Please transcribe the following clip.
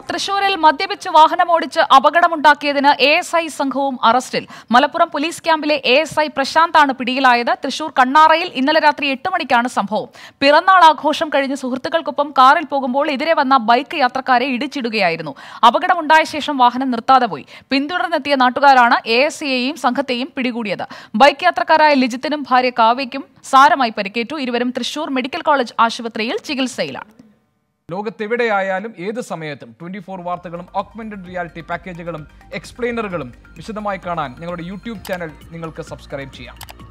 തൃശൂരിൽ മദ്യപിച്ച് വാഹനമോടിച്ച് അപകടമുണ്ടാക്കിയതിന് ASI സംഘവും അറസ്റ്റിൽ. മലപ്പുറം പോലീസ് ക്യാമ്പിലെ ASI പ്രശാന്താണ് പിടിയിലായത്. തൃശൂർ കണ്ണാറയിൽ ഇന്നലെ രാത്രി 8 മണിക്കാണ് സംഭവം. പിറന്നാൾ ആഘോഷം കഴിഞ്ഞ് സുഹൃത്തുക്കൾക്കൊപ്പം കാറിൽ പോകുമ്പോൾ എതിരെ വന്ന ബൈക്ക് യാത്രക്കാരെ ഇടിച്ചിടുകയായിരുന്നു. അപകടമുണ്ടായ ശേഷം വാഹനം നിർത്താതെ പോയി. പിന്തുടർന്നെത്തിയ നാട്ടുകാരാണ് ASIയെയും സംഘത്തെയും പിടികൂടിയത്. ബൈക്ക് യാത്രക്കാരായ ലിജിത്തിനും ഭാര്യ കാവ്യയ്ക്കും സാരമായി പരിക്കേറ്റു. ഇരുവരും തൃശൂർ മെഡിക്കൽ കോളേജ് ആശുപത്രിയിൽ ചികിത്സയിലാണ്. ലോകത്തെവിടെയായാലും ഏത് സമയത്തും 24 വാർത്തകളും ഓഗ്മെന്റഡ് റിയാലിറ്റി പാക്കേജുകളും എക്സ്പ്ലെയിനറുകളും വിശദമായി കാണാൻ ഞങ്ങളുടെ യൂട്യൂബ് ചാനൽ നിങ്ങൾക്ക് സബ്സ്ക്രൈബ് ചെയ്യാം.